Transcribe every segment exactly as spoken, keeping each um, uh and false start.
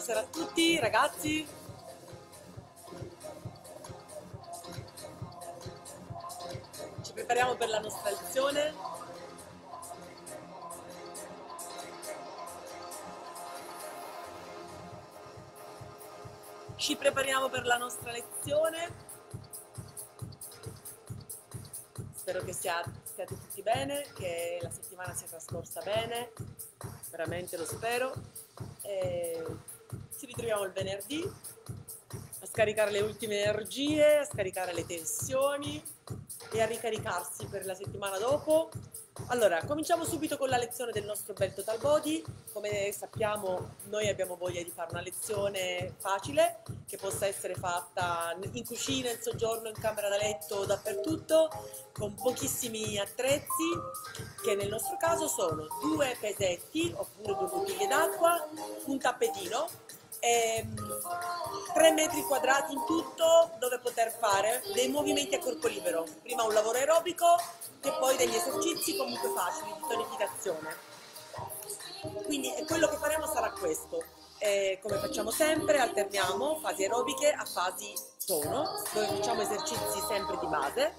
Buonasera a tutti ragazzi. Ci prepariamo per la nostra lezione. Ci prepariamo per la nostra lezione. Spero che sia, stiate tutti bene, che la settimana sia trascorsa bene, veramente lo spero. E ci ritroviamo il venerdì a scaricare le ultime energie, a scaricare le tensioni e a ricaricarsi per la settimana dopo. Allora, cominciamo subito con la lezione del nostro bel Total Body. Come sappiamo, noi abbiamo voglia di fare una lezione facile, che possa essere fatta in cucina, in soggiorno, in camera da letto, dappertutto, con pochissimi attrezzi, che nel nostro caso sono due pesetti, oppure due bottiglie d'acqua, un tappetino, ehm, tre metri quadrati in tutto, dove poter fare dei movimenti a corpo libero. Prima un lavoro aerobico e poi degli esercizi comunque facili di tonificazione. Quindi quello che faremo sarà questo. E come facciamo sempre, alterniamo fasi aerobiche a fasi tono, dove facciamo esercizi sempre di base.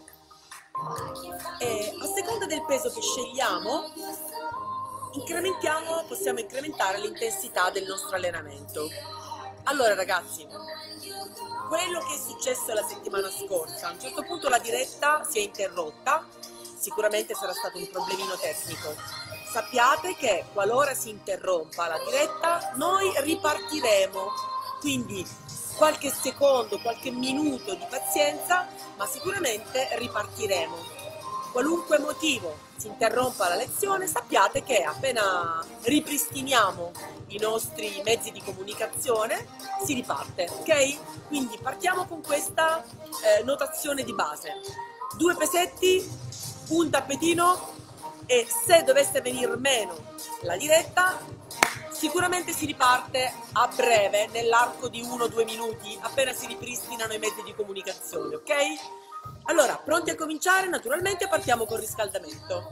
E a seconda del peso che scegliamo, incrementiamo, possiamo incrementare l'intensità del nostro allenamento. Allora ragazzi, quello che è successo la settimana scorsa, a un certo punto la diretta si è interrotta, sicuramente sarà stato un problemino tecnico. Sappiate che qualora si interrompa la diretta, noi ripartiremo, quindi qualche secondo, qualche minuto di pazienza, ma sicuramente ripartiremo. Qualunque motivo si interrompa la lezione, sappiate che appena ripristiniamo i nostri mezzi di comunicazione si riparte, ok? Quindi partiamo con questa eh, notazione di base. Due pesetti, un tappetino, e se dovesse venire meno la diretta, sicuramente si riparte a breve, nell'arco di uno o due minuti, appena si ripristinano i mezzi di comunicazione, ok? Allora, pronti a cominciare? Naturalmente partiamo col riscaldamento.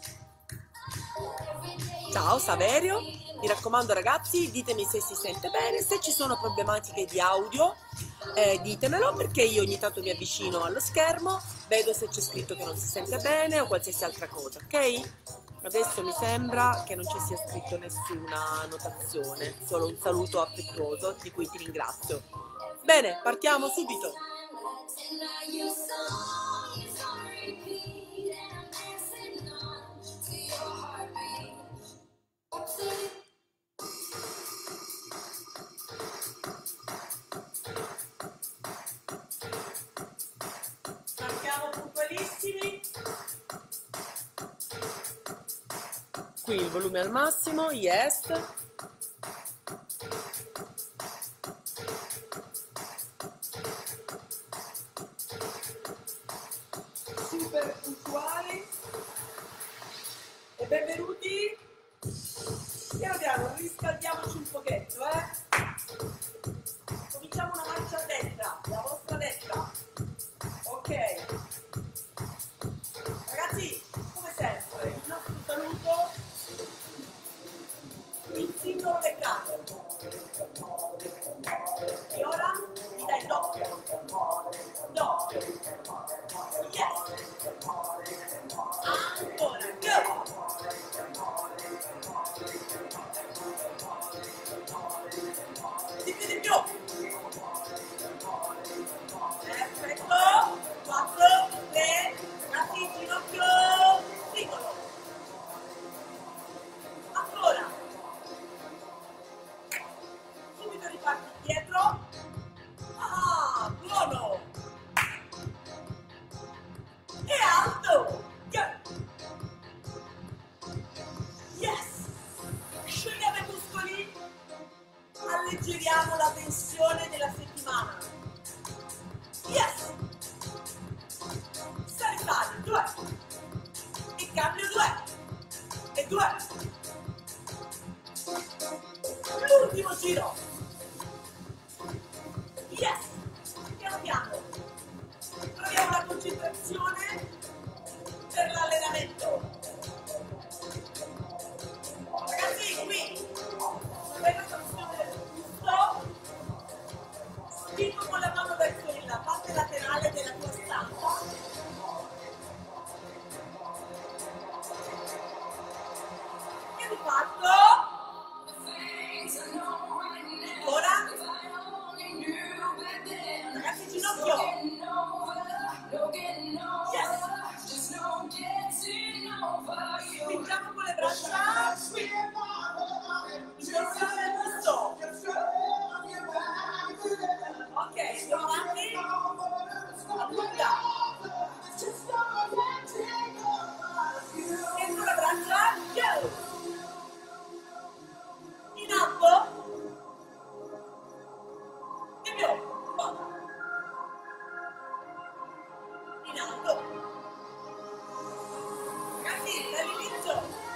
Ciao Saverio, mi raccomando ragazzi, ditemi se si sente bene, se ci sono problematiche di audio eh, ditemelo, perché io ogni tanto mi avvicino allo schermo, vedo se c'è scritto che non si sente bene o qualsiasi altra cosa, ok? Adesso mi sembra che non ci sia scritto nessuna notazione, solo un saluto affettuoso di cui ti ringrazio. Bene, partiamo subito. Partiamo puntualissimi. Qui il volume al massimo, yes. Super puntuali e benvenuti. Piano piano, riscaldiamoci un pochetto, eh. Cominciamo una marcia a destra, la vostra destra. Ok. Ragazzi, come sempre, il nostro saluto, il singolo peccato. E ora mi dai il doppio. Doppio. Yes. Ancora, go. Di più, di più. Perfetto. quattro, tre, ragazzi, ginocchio, singolo. Ancora. Subito riparti dietro. Ah, buono. E alto. Yes. Sciogliamo i muscoli. Alleggeriamo la tensione della settimana. Yes. Sali, sali, due. E cambio due. E due. L'ultimo giro. Yes. Piano piano. Proviamo la concentrazione per l'allenamento. Ragazzi, qui. Bella stazione del giusto. di fatto. Ancora. Ragazzi, ginocchio. Yes. Spingiamo con le braccia. Inversione del busto. Ok, andiamo avanti. Allunga. Dentro la braccia. Go. In alto. E più. In alto. Ragazzi, dall'inizio.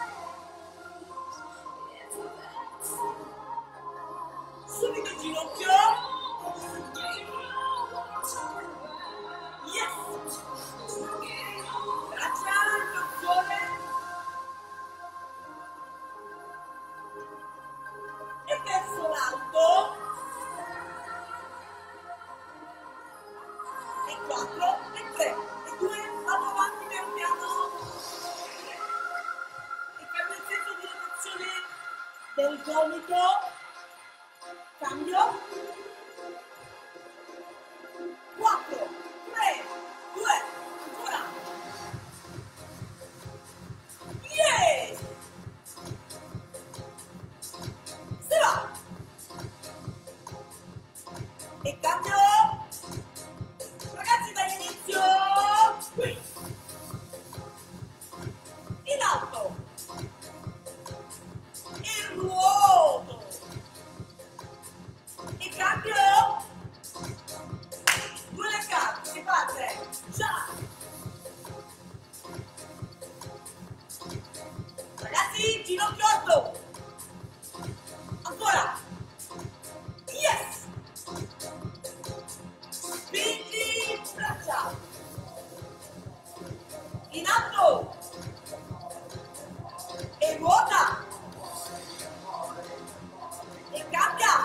Subito il ginocchio. Yes. Braccia in flessione. E verso l'alto. E quattro, e tre, e due, vado avanti piano piano. E cambio il senso di rotazione del gomito. Cambio. quattro, tre, due, ancora. Yeah! Si va. E cambio. Ragazzi, dall'inizio. Qui. In alto. E ruoto. E cambio. Due leccate, si parte. Già. Ragazzi, ginocchio alto. Ancora. Yes. Spingi braccia. In alto. E ruota. E cambia.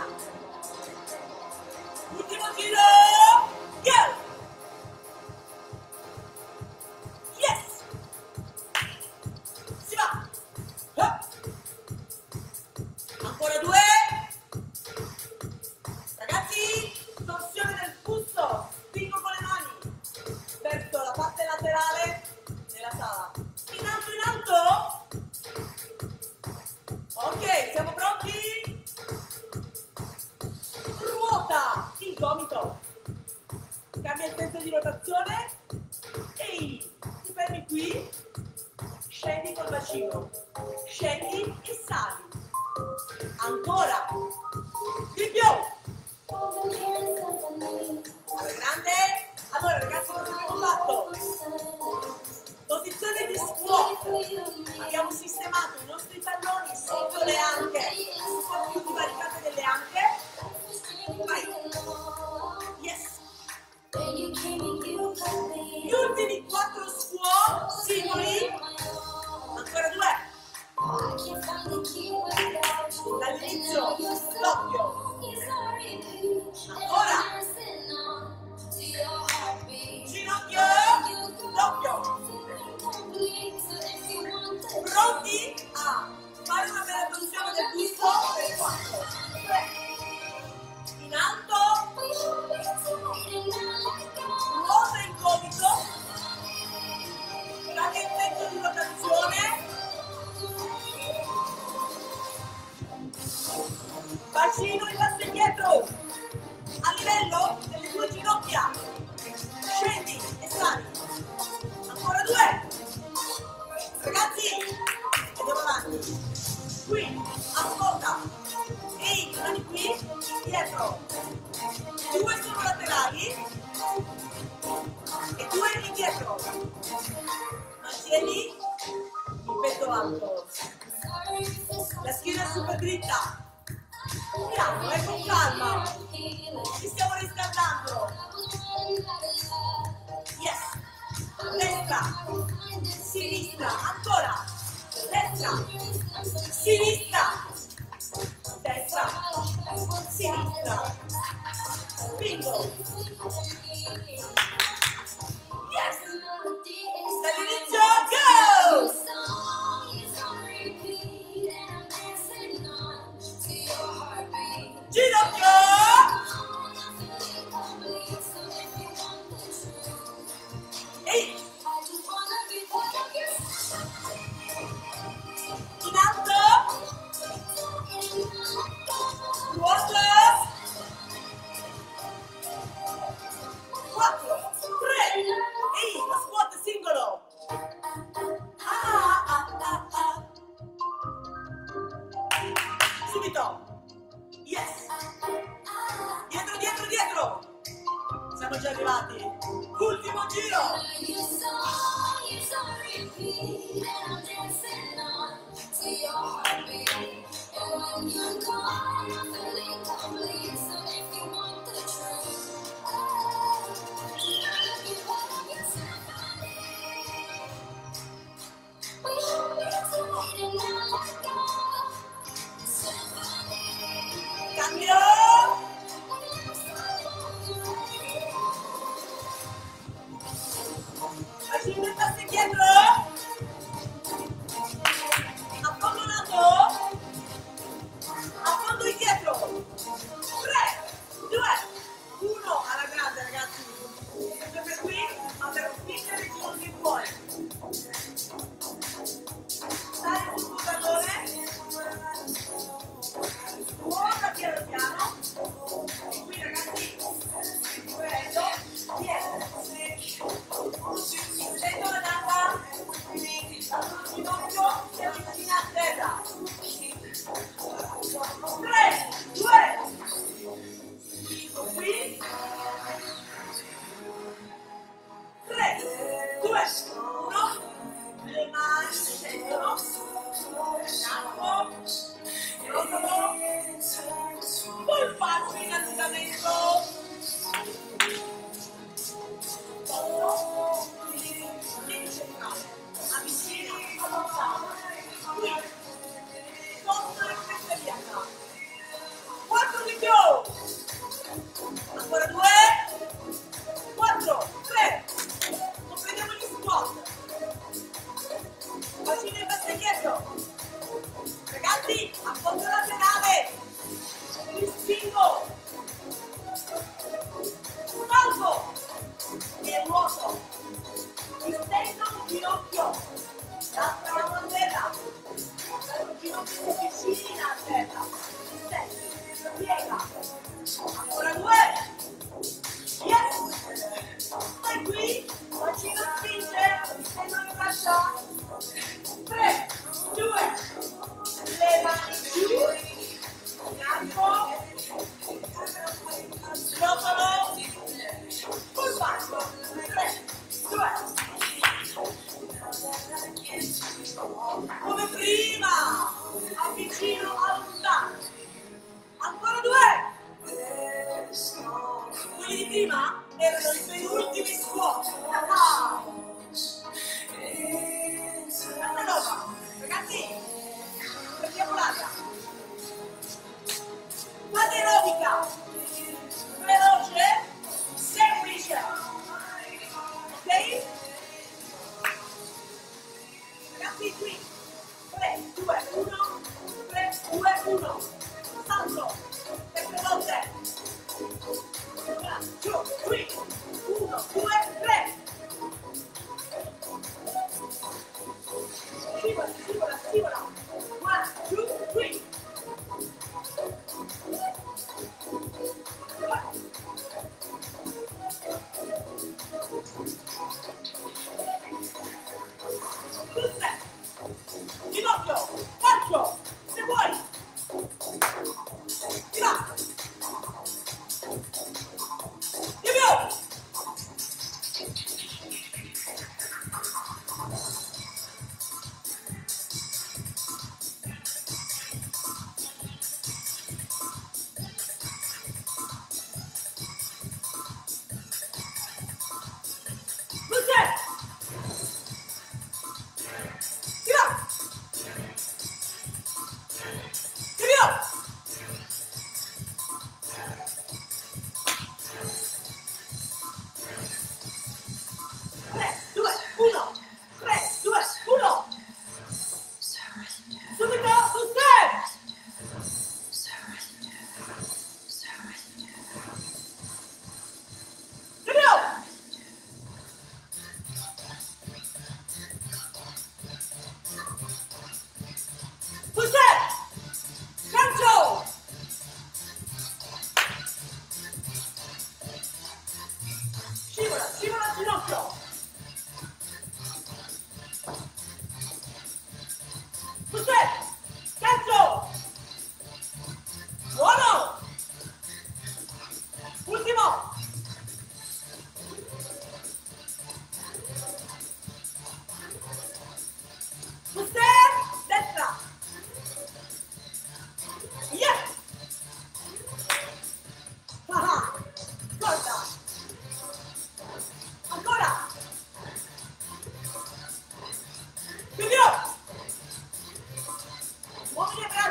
Ultimo giro. Go. Yes. Si va. Up. Ancora due. Ragazzi, torsione del busto. Spingo con le mani verso la parte laterale della sala. In alto, in alto. Ok, siamo pronti? Ruota il gomito. Cambia il senso di rotazione. Ehi, ti fermi qui. Scendi col bacino. Scendi e sali. Ancora. Di più. Alla grande. Allora ragazzi, cosa abbiamo fatto? Posizione di squat. Abbiamo sistemato i nostri talloni sotto le anche, un po' più divaricate delle anche. Vai. Yes. Gli ultimi quattro squat singoli. Ancora due. Dall'inizio doppio. Ancora. Ginocchio doppio. Pronti a fare una bella torsione del busto per quattro, tre, in alto, ruota il gomito, cambia il senso di rotazione, bacino e tasse dietro, a livello delle tue ginocchia, scendi e sali, ancora due. Ragazzi, andiamo avanti. Qui, ascolta. Ehi, mani qui, dietro. Due sono laterali e due indietro. Mantieni il petto alto. La schiena è super dritta. Piano, eh, con calma. Ci stiamo riscaldando. Yes. Destra. Sinistra, ancora, destra, sinistra, destra, sinistra, spingo, yes, dall'inizio, go, ginocchio. Ehi. In alto. Ruota. quattro, tre. Ehi, lo squat singolo. Ah, ah, ah, ah. Subito. Yes. Dietro, dietro, dietro. Siamo già arrivati. Ultimo giro. Cambio. Facendo il passo indietro. Affondato. Affondo indietro. tre, due, uno. Alla grande, ragazzi. Sempre qui, ma per spingere il giorno che vuole. Stai sul pulsatore. Ruota piano piano. E qui, ragazzi, prendo, dietro. Sento la gamba, la ginocchio e la vicina a terra. tre, due, qui. tre, due, uno. Le mani scendono. Campo. Rotolo. Polpaccio in allenamento. Avvicino allontano. Qui. Sotto la cresta bianca. quattro di più. Ancora due. quattro, tre. Completiamo gli squat. Bacino in basso indietro. Ragazzi, affondo laterale. Mi spingo. Salgo. E ruoto. Mi stendo un ginocchio. L'altra mano a terra. Il ginocchio si avvicina a terra. Mi stendo. Piega. Ancora due. Yes. Stai qui. Bacino spinge. Mi stendo le braccia. tre, due. Le mani giù. Campo. Rotolo. Polpaccio. tre, due. Come prima. Avvicino, allontano. Ancora due. Quelli di prima erano i penultimi squat. Ah. Una roba. Ragazzi, prendiamo l'aria. Fate aerobica. Veloce, semplice. Ok? Ragazzi, qui. tre, due, uno. tre, due, uno. Salto. Sempre volte. Giù, qui. uno, due, tre. Scivola, scivola, scivola. one, two, three.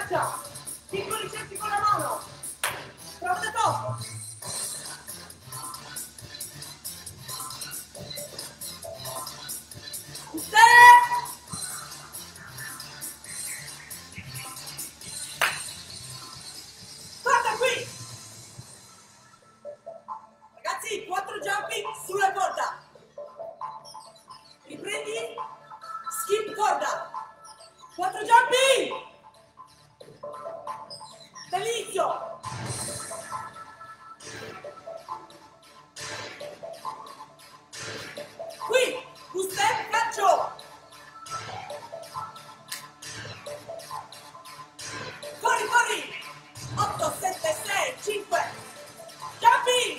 braccia, piccoli cerchi con la mano, prova da top. Guarda qui! Ragazzi, quattro jumping sulla corda. Riprendi, skip corda. Quattro jumping! Dall'inizio! Qui, un step, calcio! Corri, corri! otto, sette, sei, cinque! Jumping!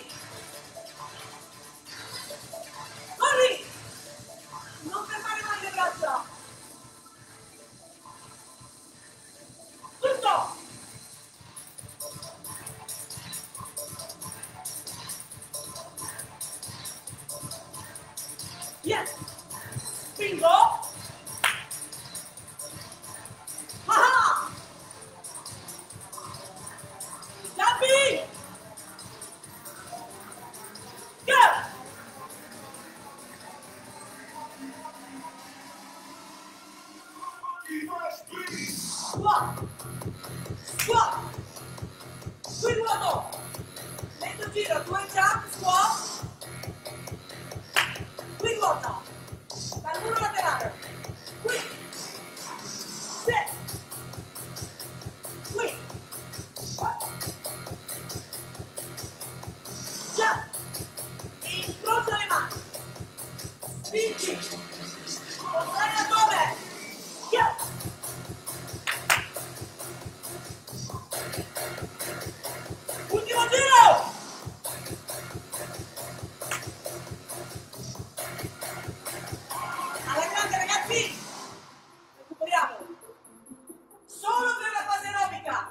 Corri! Non fermare mai le braccia! Tutto! Yes! Bingo! Ah! Jumping! Go! Squat! Squat! Qui nuoto! Mezzo giro, due jump, squat! Qui ruota! Dal muro laterale! Qui! Set! Qui! Jump! Incrocia le mani! Spingi! Contrai l'addome! Go! Ultimo giro! Alla grande ragazzi! Recuperiamo! Solo per la fase aerobica!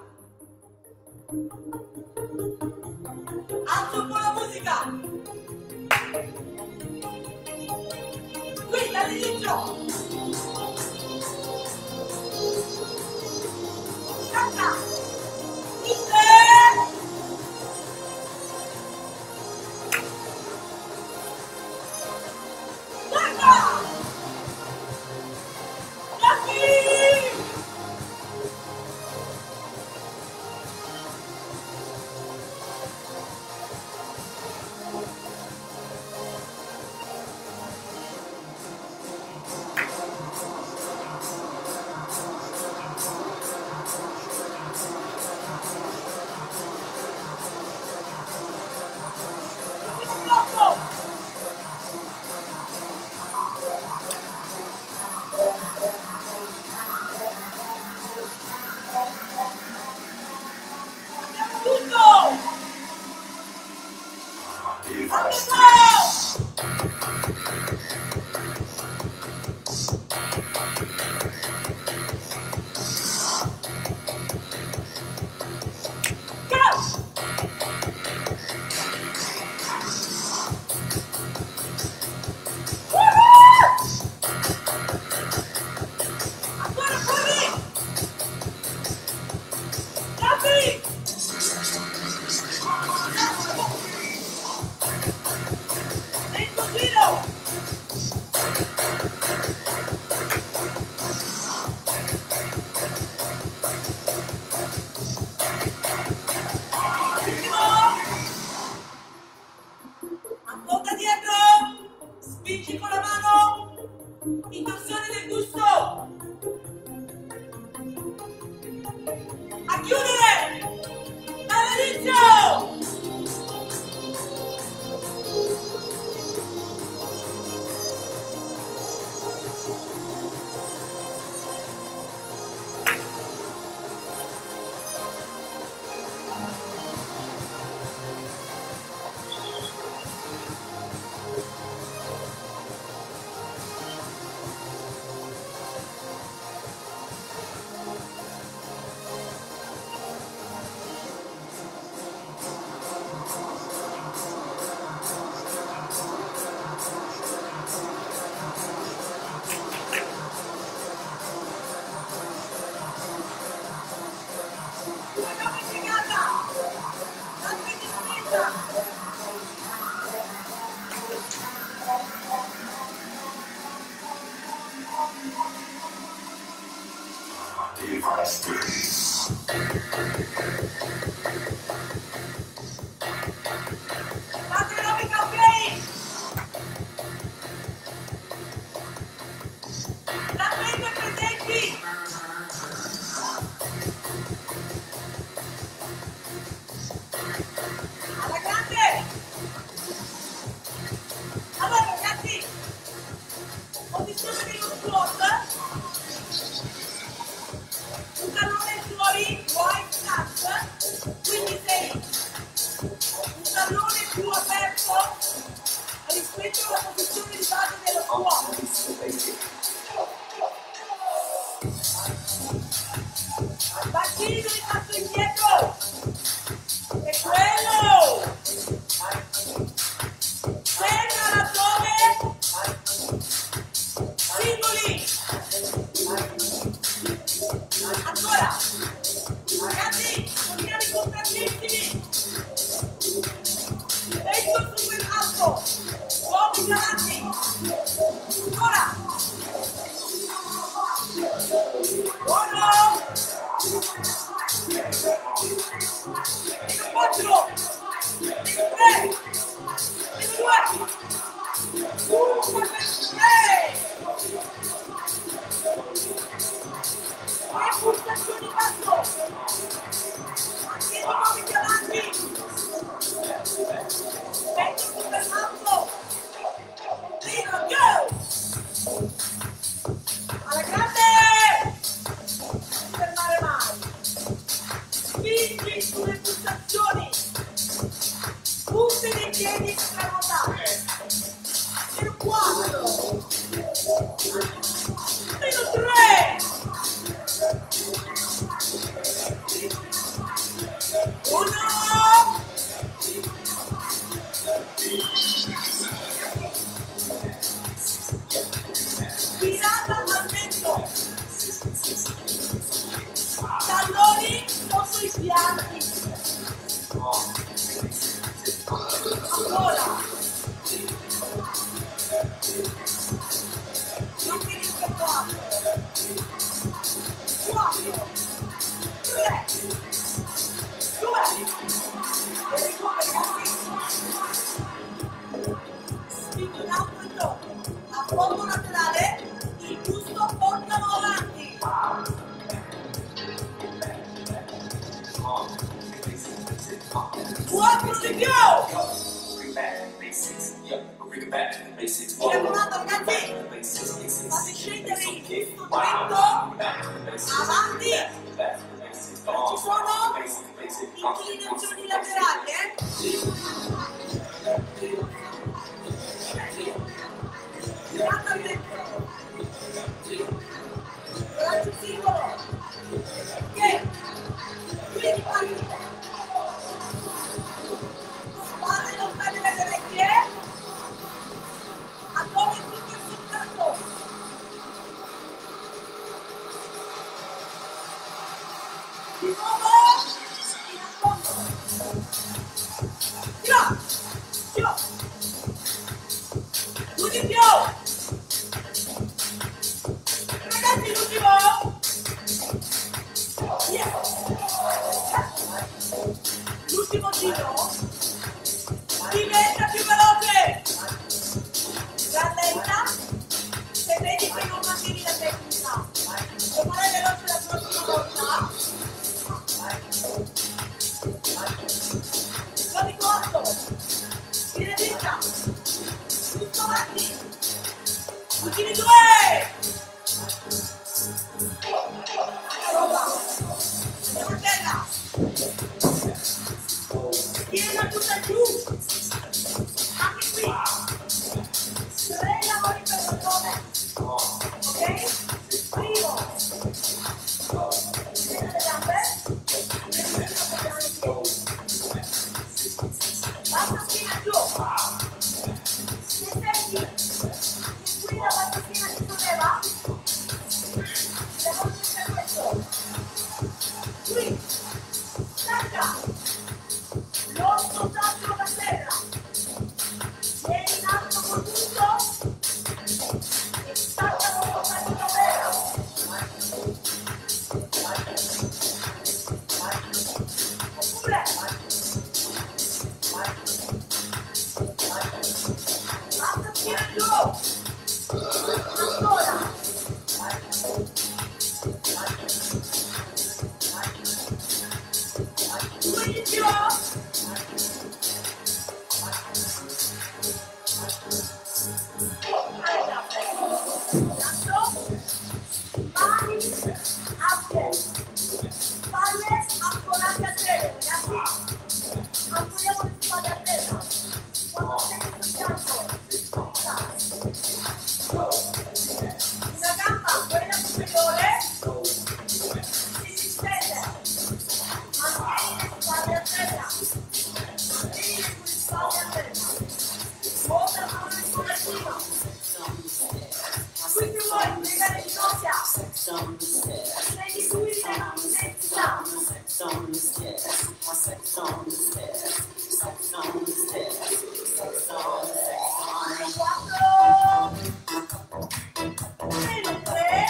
Alzo un po' la musica! Qui dall'inizio! Canta! Iste! Guarda! Giappi! Blocco! Abbiamo tutto! Andiamo! Go! Ancora corri! Giappi! Mezzo giro! Ultimo! Affronta dietro! Spingi con la mano! Intorsione del busto! A chiudere! Dall'inizio! on the stairs, sex on the stairs, sex on the stairs, sex on, sex on. Meno tre,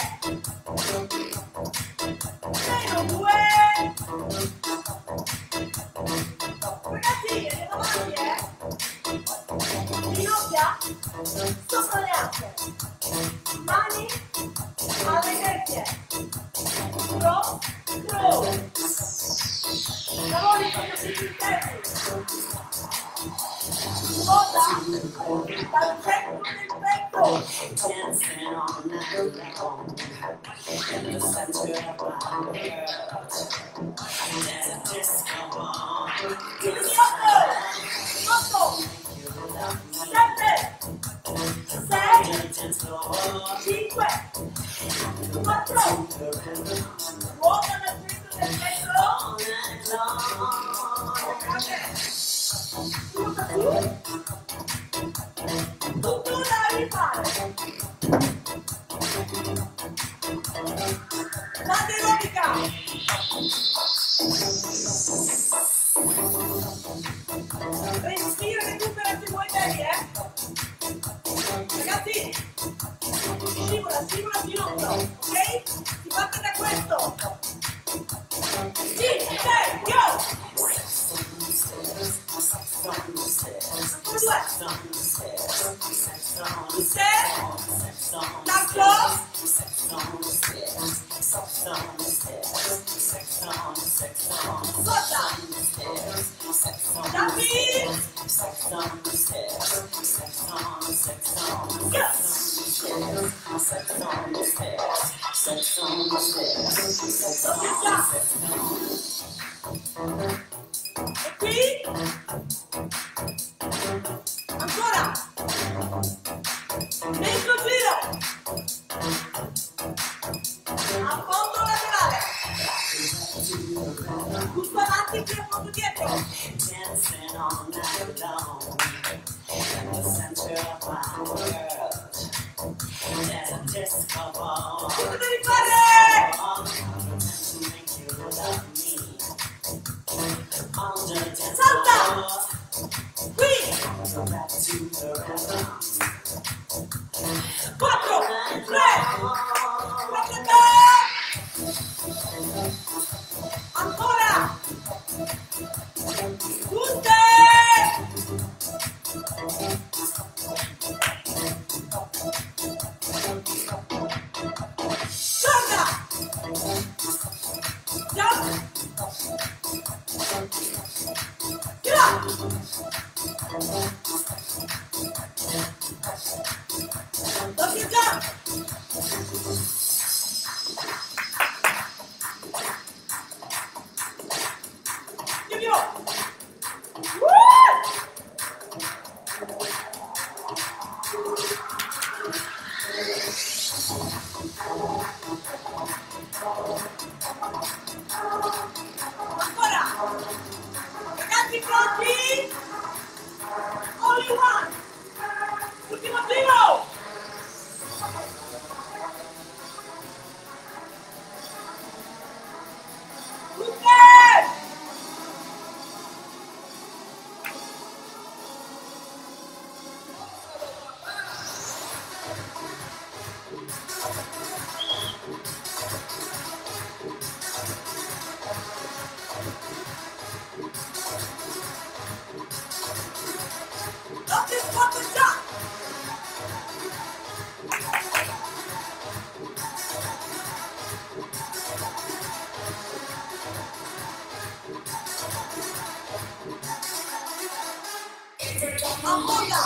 meno due. Ragazzi, andiamo avanti, eh? Ginocchia sopra le anche, mani alle cerchie, cross, cross, lavori con i interni, ruota dal centro del petto, Dancing all night long in the center of my world. There's a disco ball. otto, sette, sei, cinque, quattro, ruota dal centro del petto, All night long. ruota su, tutto da rifare. L'aerobica. Respira, recupera se vuoi bene, eh? Ragazzi, scivola, scivola il ginocchio, ok? Si parte da questo. cinque, sei, go! Ancora due. Step, l'altro. Sota. Dammi. E qui. Ancora. Mezzo giro. A fondo laterale. Giusto avanti, più a fondo dietro. Dancing all night long in the center of my world. There's a disco ball. Cosa devi fare? All to make you love me. On the dance Salta. floor. Qui. Go back to the rhythm. Quattro, tre, quattro, ancora, tutte, torna, jump, tira, doppio jump, chiudiamo. Ancora, ragazzi pronti? Only one, ultimo giro. Tutte! Doppio squat jump! Affonda!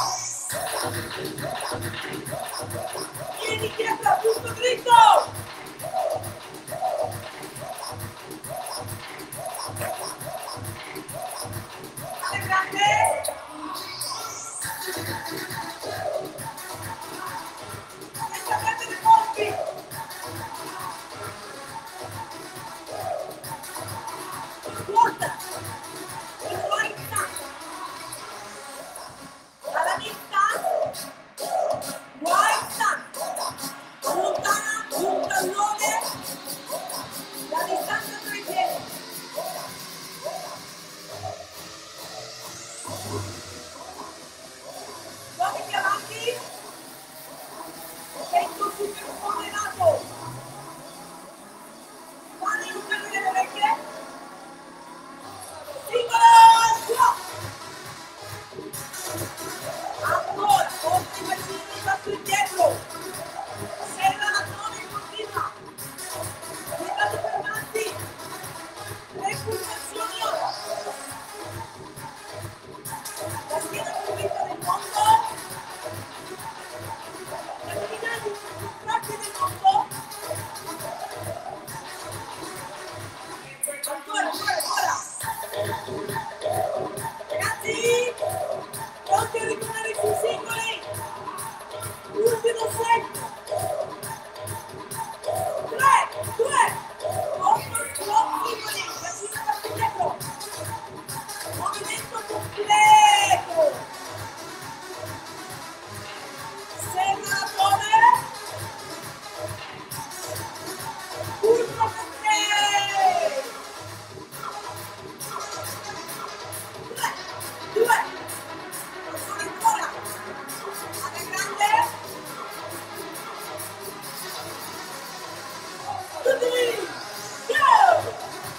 Vieni dietro, tutto dritto! Alle grande! Senza prendere colpi! Squat! E fuori di tanto! Alla vista, white sun, lontana, punta Attenzione ora! La schiena più dritta del mondo! Gli addominali più contratti del mondo! Ancora, ancora, ancora! Ragazzi! Pronti a ritornare sui singoli! Ultimo set! tre, due, otto, singoli! Bacino per dietro! Movimento completo! Segnatore! Ultimo set! tre, due, ancora ancora! Alla grande! Tutti lì! Go!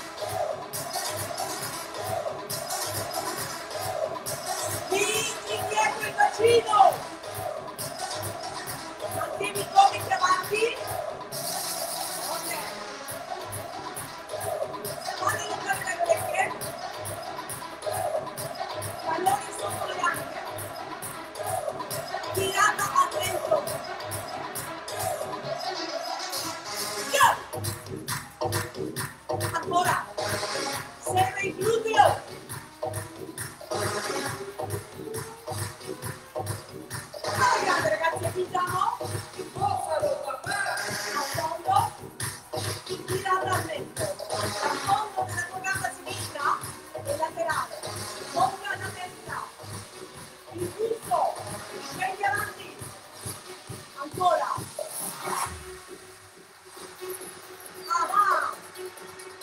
Spingi indietro il bacino! Mantieni i gomiti avanti! Ok! Mani lontane dalle orecchie! Pallone sotto le anche! Tirata a vento! Go! Ancora! Serve il gluteo! Alla grande ragazzi, aggiungiamo! Al fondo, tirata al vento. Al fondo della tua gamba sinistra e laterale. Contra la destra. Impulso. Scendi avanti. Ancora. Avanti.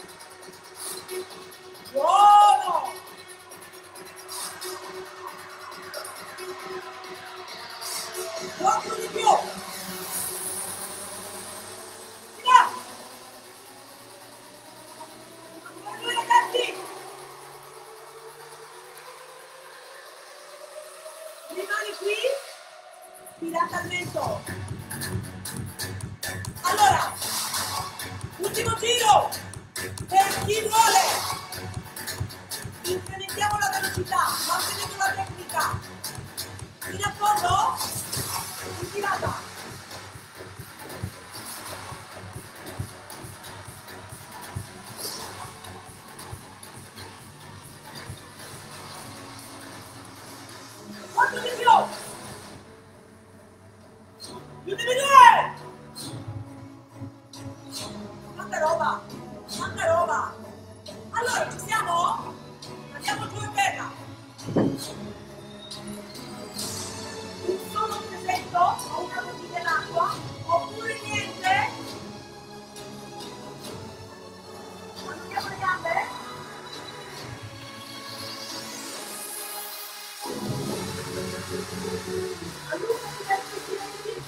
Buono. Quattro di più. Via. Ancora due ragazzi. Rimani qui. Tirata al vento. Allora, ultimo giro per chi vuole. Incrementiamo la velocità, mantenendo la tecnica. In affondo, in tirata. Quanto di più? Più di due! Tanta roba! Tanta roba! Allora, ci siamo? Andiamo giù in terra! Un solo presento o una bottiglia d'acqua? Oppure niente? Allunghiamo le gambe? Allungati verso i piedi.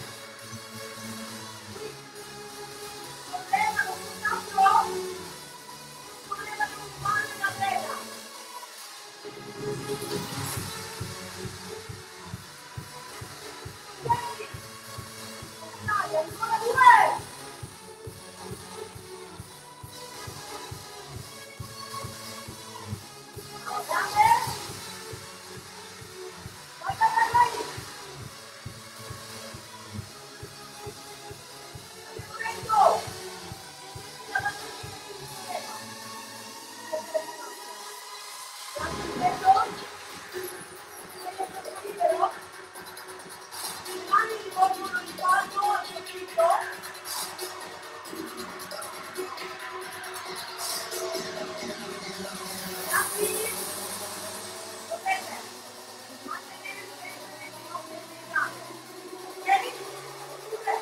Solleva con un altro. Solleva con un mano la terra. Ok. Dai, ancora due. Gambe. Vai, vai, vai, vai. Andiamo dentro. Le mani rivolgono il palmo al soffitto. Ragazzi, potete mantenere sempre le ginocchia piegate. Ok? Chiude.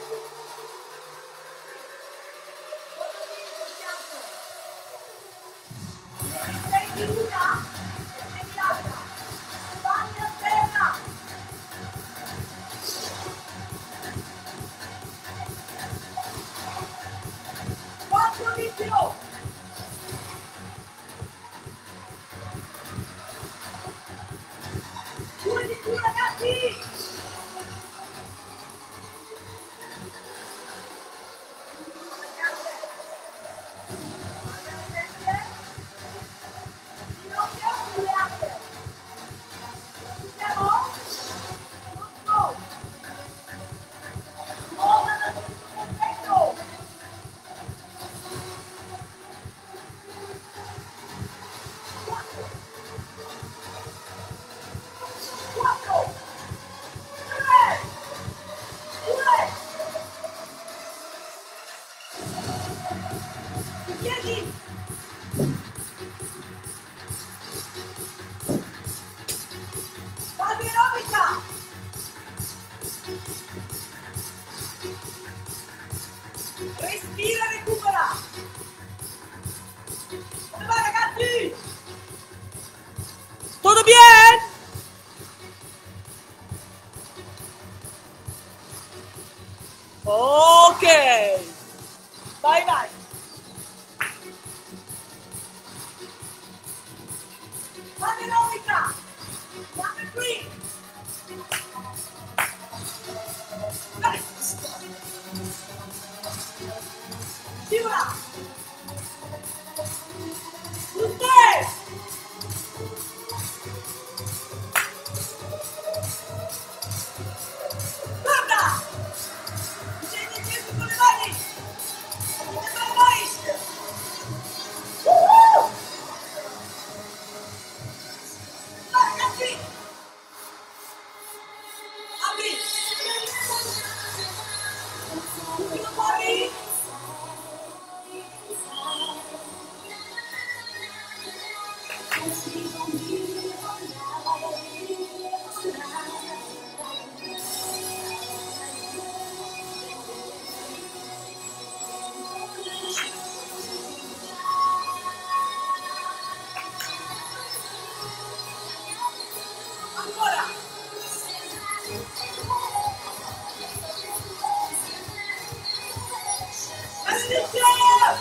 Sei di una e di l'altra. Mani a terra. Quattro di più. Due di più ragazzi. Veronica! Guarda qui! Dai! Scivola! Tutte! Guarda! Scendi dietro con le mani! Come vai? Uh! Guarda qui! Apri! Ultimo fuori! Ancora! All'inizio!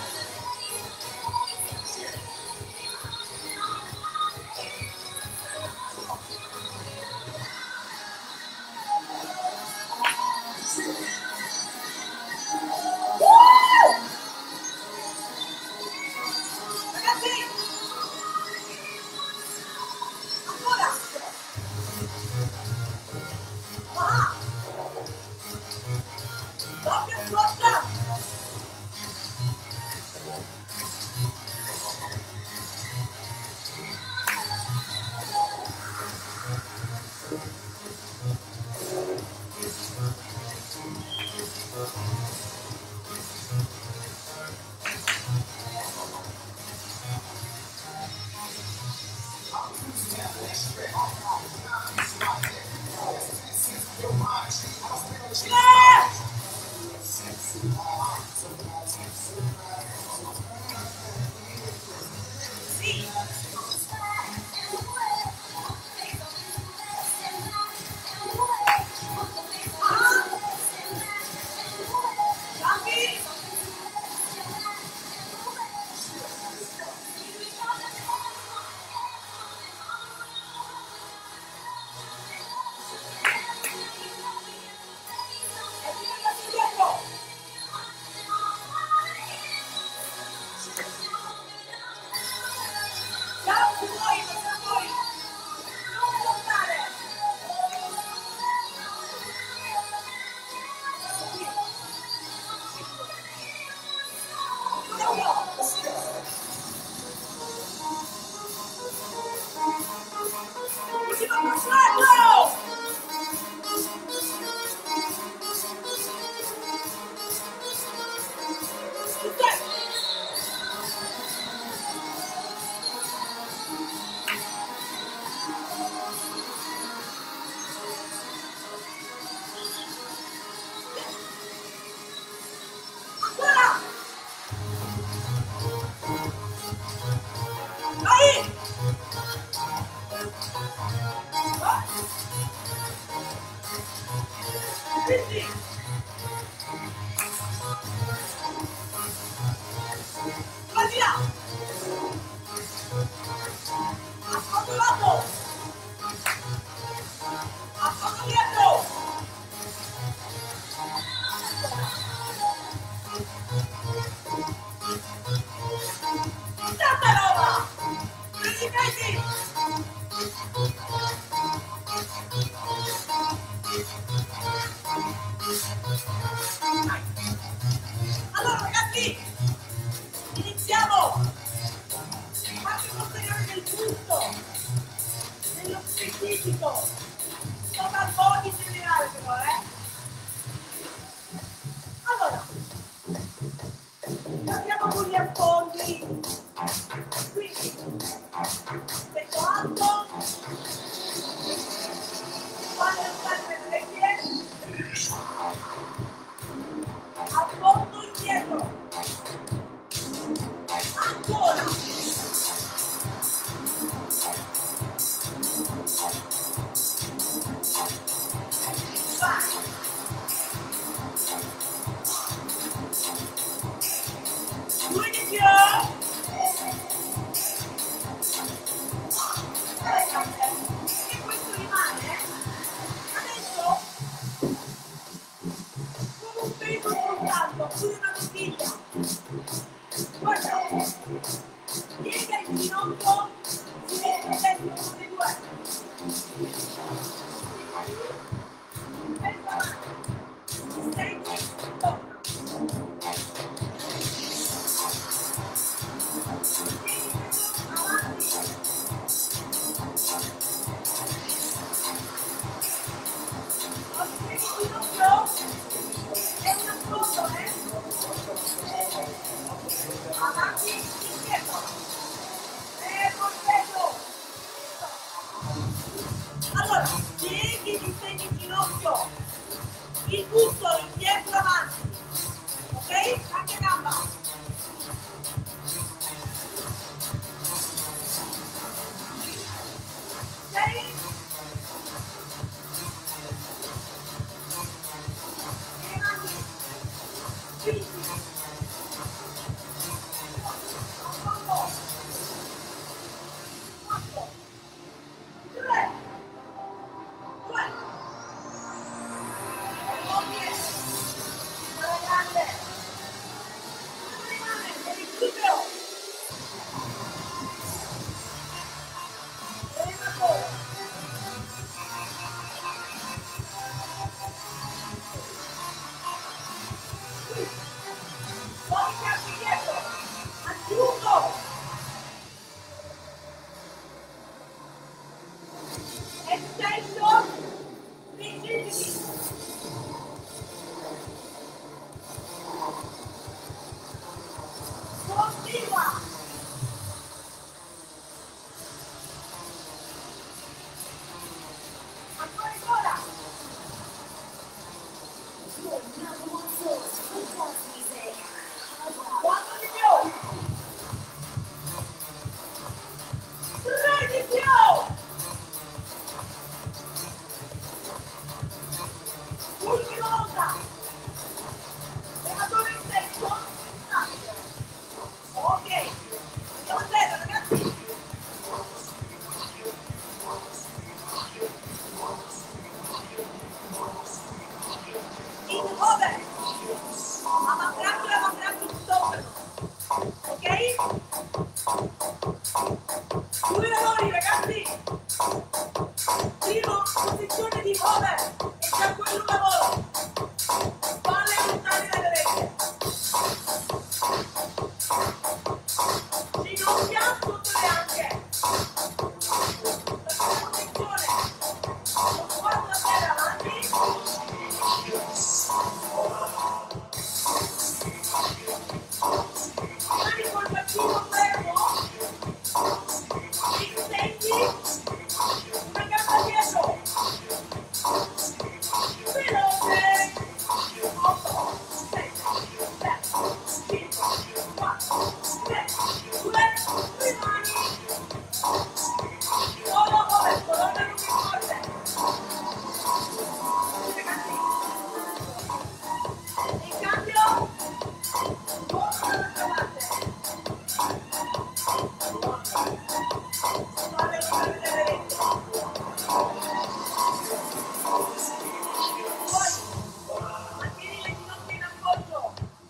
Ragazzi! Ancora! Ah! Doppia scotta! Allora ragazzi, iniziamo! Parte posteriore del busto, nello specifico, total body generale però, eh? Allora, partiamo con gli affondi, quindi, petto alto, spalle alzate le orecchie, affondo indietro, ancora, vai, due di più, ginocchio si vede vedete uno dei due. Pensa avanti. Senti, torna. Avanti. Oggi il ginocchio è un affondo, eh? Avanti, indietro. Fermo il peso. Allora, pieghi di segni in ginocchio, il busto indietro avanti, ok? Anche gamba. Sei? E mani. Quindi. Quattro. Quattro. Tre. Due. Oggi. Alla grande. Non rimane, equilibrio. Fermo. Poi piazzi dietro. Aggiungo. Extension. Rigidity. Continua. Ancora ancora. Quattro di più. Tre di più. Ultima volta. Rematore in secco. Ok. Andiamo a terra, ragazzi. In over. Avanzando e avanzando il stomaco. Ok? Due lavori, ragazzi. Primo, posizione di over. E già quello un lavoro. Palle lontane dalle orecchie. Ginocchia sotto le anche. La posizione. Lo sguardo a terra avanti. Mani col bacino fermo. Stendi. Una gamba dietro. Veloce. otto, sette, sette, cinque, quattro, tre, due, rimani. Solo come colonna non mi forte. Ragazzi. In cambio, torno dall'altra parte. Fate lo per vedere dentro. Poi, mantieni le ginocchia in appoggio.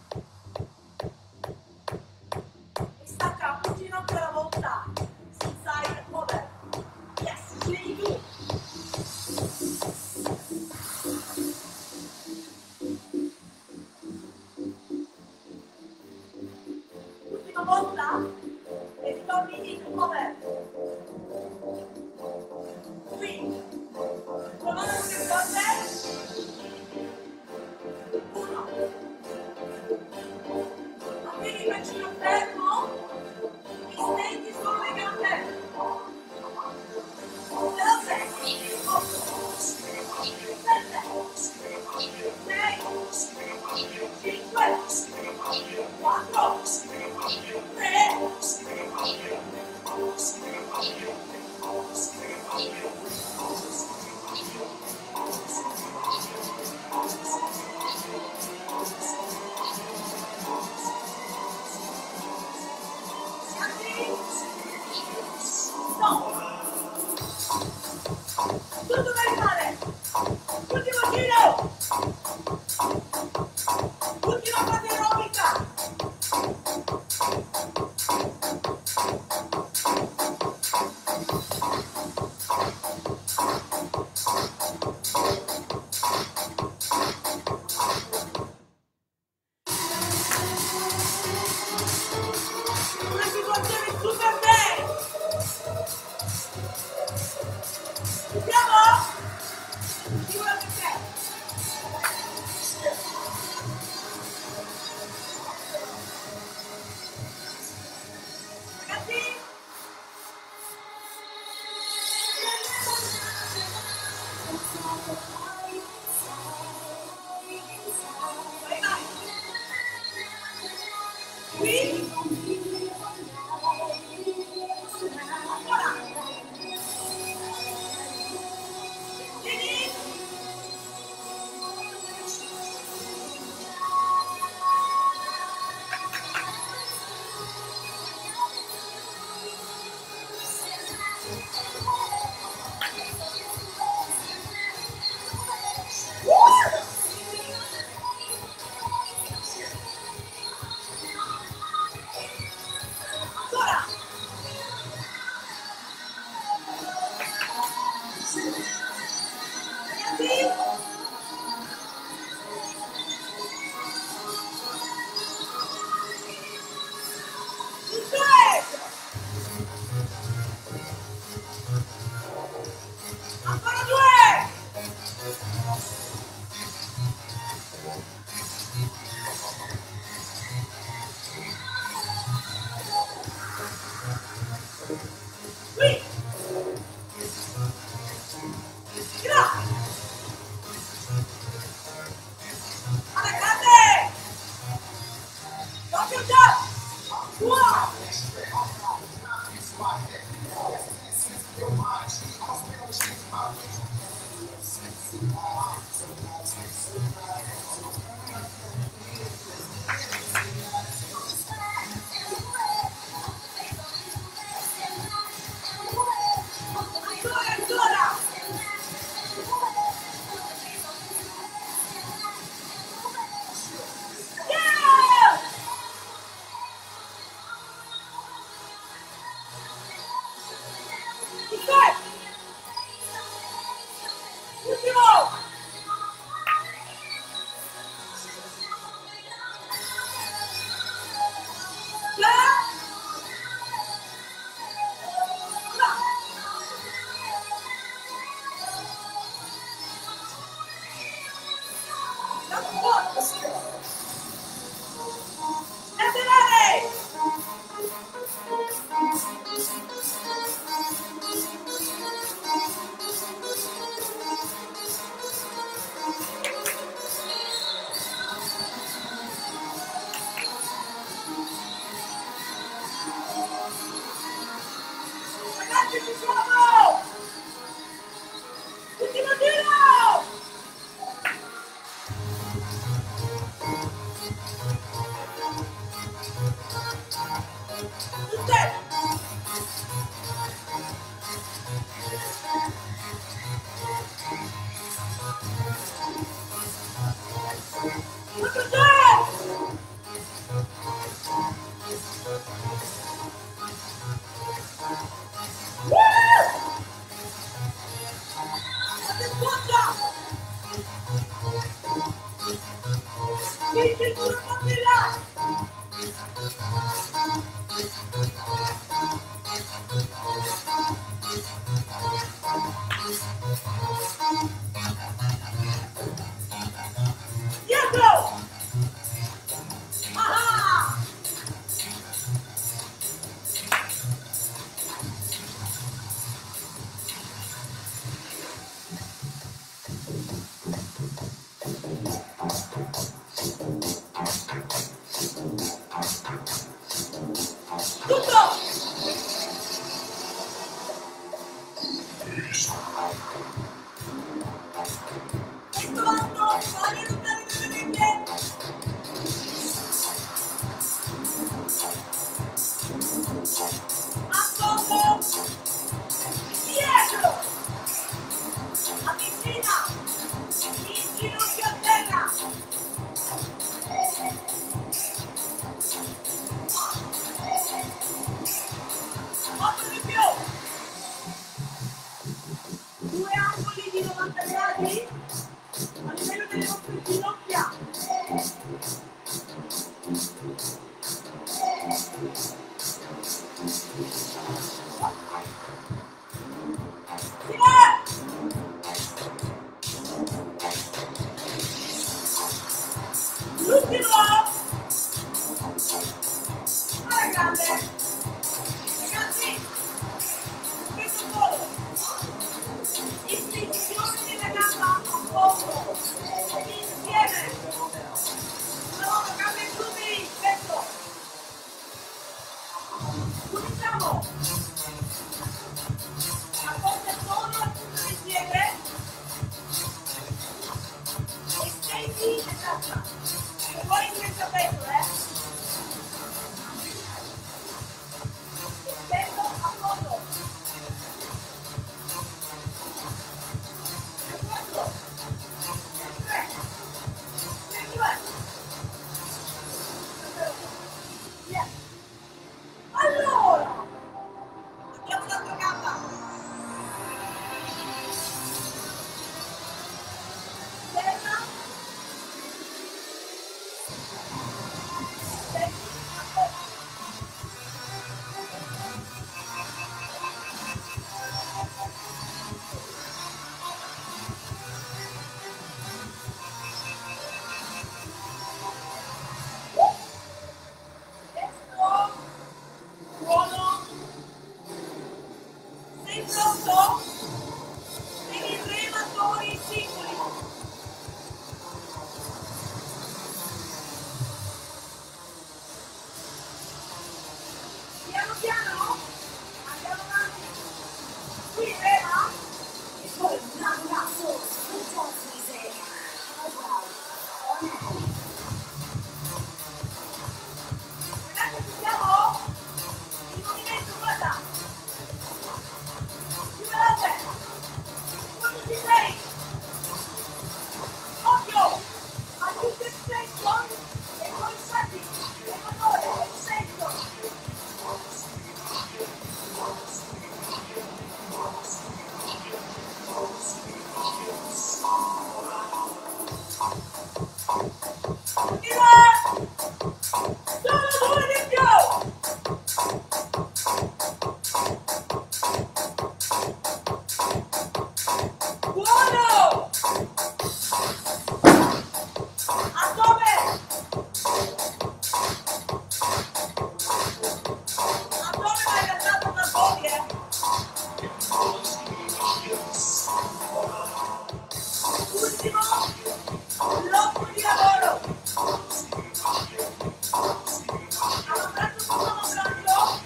E stacca un ginocchio alla volta. Side over. Yes, scegli tu. Ultima volta e ritorni in over. Qui, colonna non mi forte. Uno. Mantieni il bacino fermo. E stendi solo le gambe. Veloce. otto. sette. sei. cinque. quattro. tre. No. Tutto da rimane. Ultimo giro. Ultima fase aerobica. Due angoli di novanta gradi a livello delle vostre ginocchia. Sei pronto? E i rematori singoli. Piano piano? Andiamo avanti. Qui rema. E poi una cazzo. Non so se ragazzi, ci siamo? Il movimento, guarda. Più veloce. Quando ci sei? Occhio! Aiuto il senso e poi senti il motore, il senso. Viva! Solo due di più! Buono! A dove? A dove vai andato da fuori, eh? Ultimo, blocco di lavoro. Hanno preso tutto lo braccio.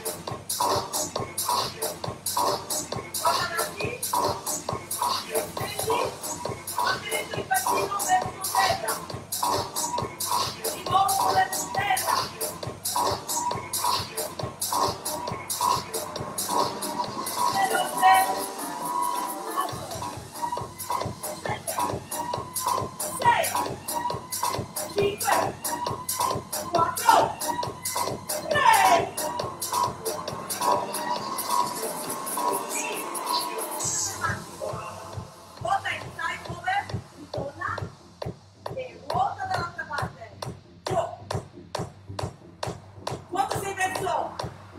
Guarda avanti. Senti, mantenendo il bacino verso terra. Il volto verso terra. Veloce. sei, cinque, quattro, tre. Ruota in side over, torna e ruota dall'altra parte. Giù. Quando sei verso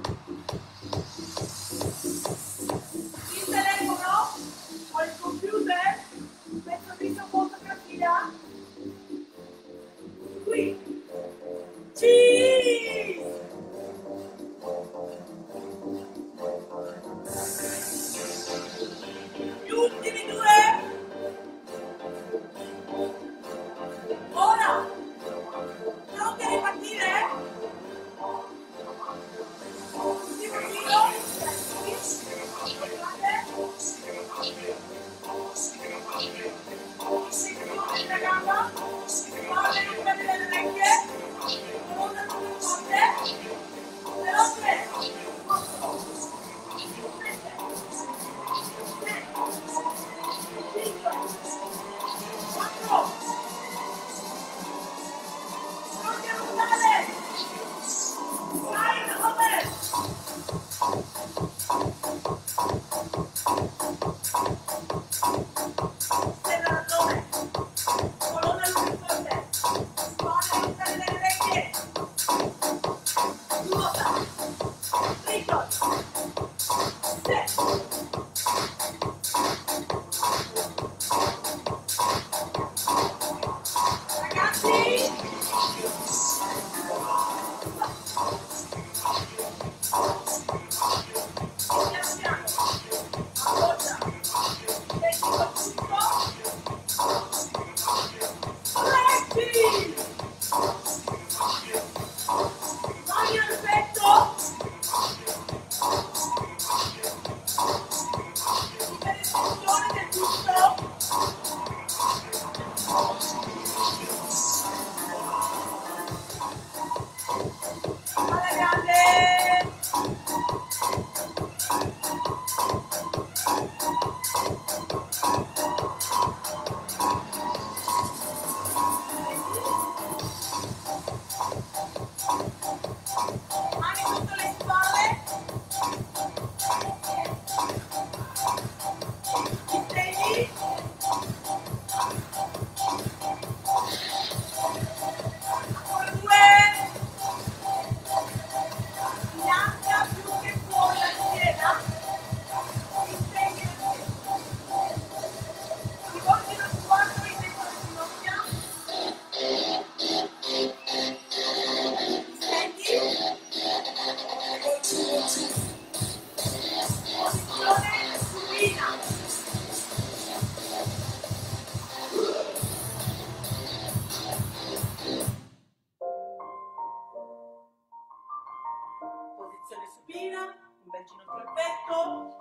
il telefono o il computer, metto dritto fotografia. Qui. Cheese! Gli ultimi due. Ora. Pronti a ripartire? Ultimo giro. Guardate. La gamba. Spalle lunga delle orecchie. Colonna più forte. Veloce. otto. sette. sei. cinque. quattro. Pronti a ruotare. Side over. Serratore. Colonna lunga forte. Spalle lunga delle orecchie. Ruota. Dritto. Sì. Ragazzi. Piano piano. Appoggia. Tecnico punto. Fletti. Vai al petto. Petto.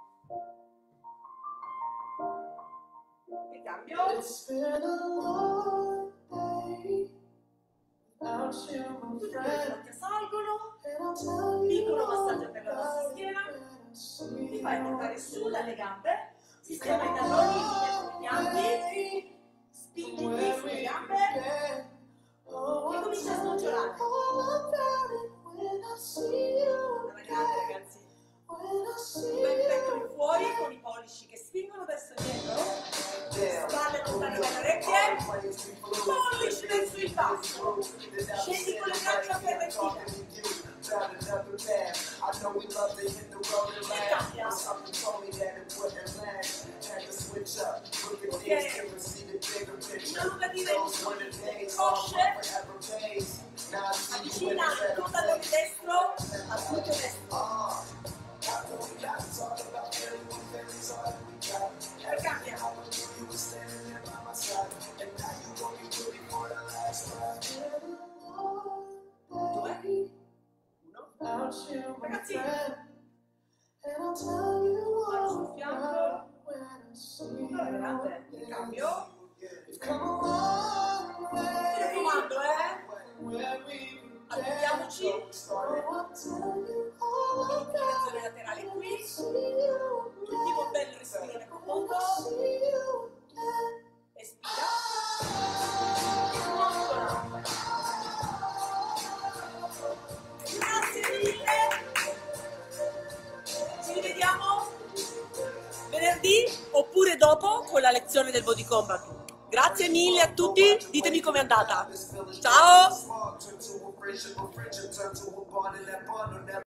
E cambio. It's been a long day without you, my Tutte le friend. ginocchia salgono. And I'll tell Piccolo you massaggio per la nostra schiena. when I see Ti fai portare you su dalle gambe. Sistema i talloni in linea con i fianchi. again. Spingi qui sulle gambe. Oh, E I'll comincia a tell you snocciolare. all about it when I see you Alla grande, again. ragazzi. When I see Due pettoli you fuori again. con i pollici che spingono verso dietro. Spalle lontane dalle orecchie. Pollici verso il basso. Scendi con le braccia per le dita. Una lungatina in cosce. Avvicina il tuo tallone destro al gluteo destro. E cambia. Due. Uno. without you, my Ragazzi. friend. And I'll tell you Mano sul all fianco. about it when I see Punto you grande. E again. cambio. You've come a long Mi way raccomando, eh. where we Allunghiamoci. Oh, I'll tell you all about Inclinazione laterale it when qui. I see you Ultimo again. bel respiro profondo. See you again. Espira. Smontola. Grazie mille. Ci rivediamo venerdì oppure dopo con la lezione del Body Combat. Grazie mille a tutti, ditemi com'è andata. Ciao!